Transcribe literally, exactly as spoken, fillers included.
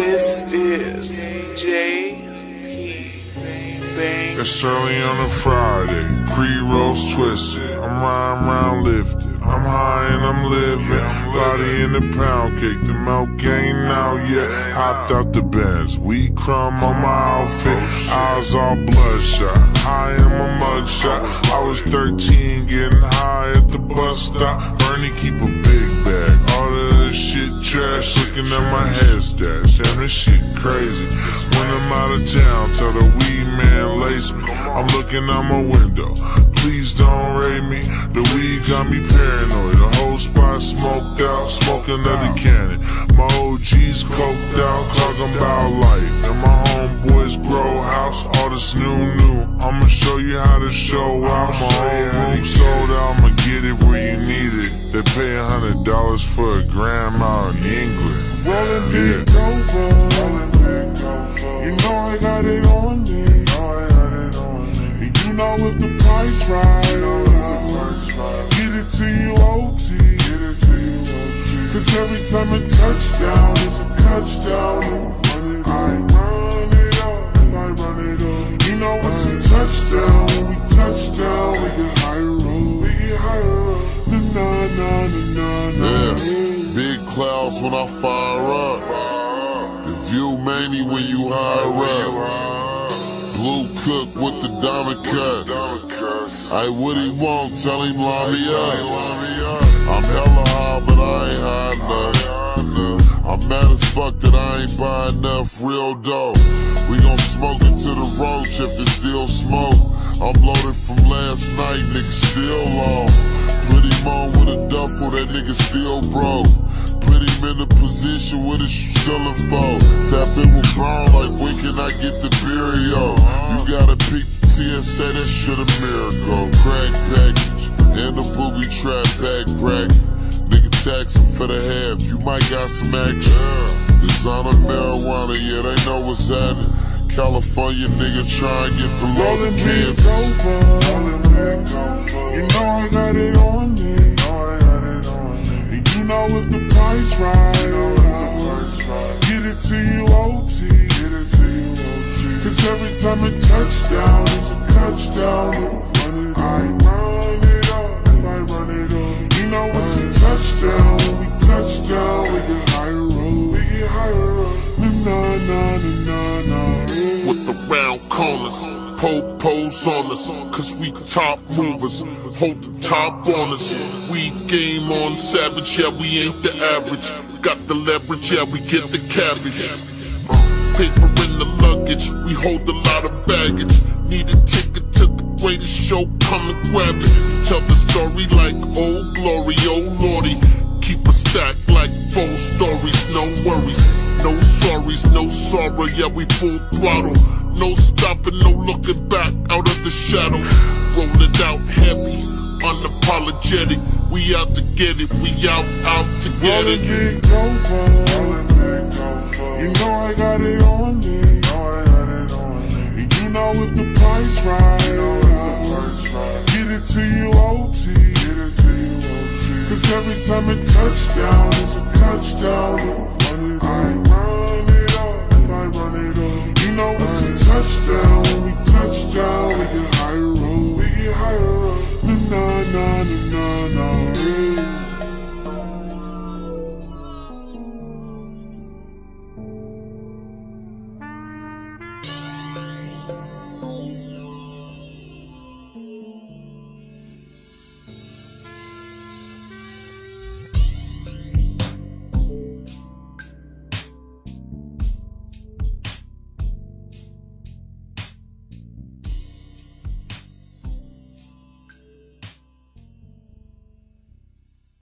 This is J P Bang. It's early on a Friday, pre-rolls twisted. I'm riding around lifted. I'm high and I'm living. Body in the pound cake, the milk ain't out yet. Hopped out the Benz, weed crumb on my outfit. Eyes all bloodshot, high in my mugshot. I was thirteen, getting high at the bus stop. Bernie keep a big bag, all of this shit trash. Looking at my head stash, damn this shit crazy. When I'm out of town, tell the weed man lace me. I'm looking out my window, please don't raid me. The weed got me paranoid, the whole spot smoked out, smoking another cannon. My O Gs coked out, talking about life. And my homeboys grow house, all this new new. I'ma show you how to show out. My whole room sold out, I'ma get it where you need it. They pay a hundred dollars for a gram out in England. Rollin' big dope, rollin' big dope. You know I got it on me. And you know if the price right, get it to you O T. Cause every time a touchdown is a touchdown. I run it up, I run it up. You know it's a touchdown. When we touch down, we get higher up. We get higher up. Na na na na na. Yeah, big clouds when I fire up. The view mainly when you higher up. Blue cook with the diamond cut. I what he want, tell him line me up. I'm hella high, but I ain't high enough. I'm mad as fuck that I ain't buying enough real dope. We gon' smoke it to the roach if it still smoke. I'm loaded from last night, nigga still low. Put him on with a duffel, that nigga still broke. Put him in a position with his still in foe. Tap in with Brown like when can I get the beer, yo? You gotta pick the T S A, that shit a miracle. Crack package, and the booby trap back bracket. Nigga taxing for the half, you might got some action. Designer marijuana, yeah, they know what's happening. California nigga try and get below the kids. Rollin' big dope, you know I got it on me. And you know if the price right, get it to you O T. Cause every time a touchdown is a touchdown. I run it up, I run it up. You know it's a touchdown. When we touch down, we get higher up. We get higher up. Na na na na na. With the round corners, po-pos on us, cause we top movers, hold the top on us. We game on savage, yeah, we ain't the average. Got the leverage, yeah, we get the cabbage. Uh, paper in the luggage, we hold a lot of baggage. Need a ticket to the greatest show, come and grab it. Tell the story like old glory, oh lordy. Keep a stack like four stories, no worries. No sorries, no sorrow, yeah, we full throttle. No stopping, no looking back, out of the shadows. Roll it out heavy, unapologetic. We out to get it, we out, out to get Rollin' it. big dope, rollin' big dope. You know I got it on me. And you know if the price right, get it to you O T. Cause every time a touchdown is a touchdown. I run it up, I run it up. You know it's a touchdown. When we touch down, we get